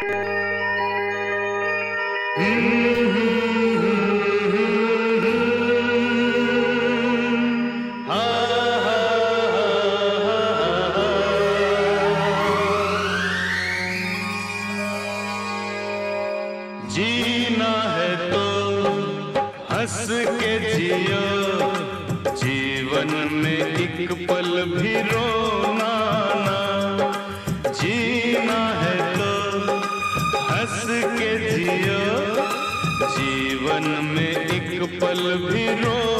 जीना है तो हंस के जियो, जीवन में एक पल भी रोना ना। जीना है तो हंस के जियो, जीवन में एक पल भी रोना।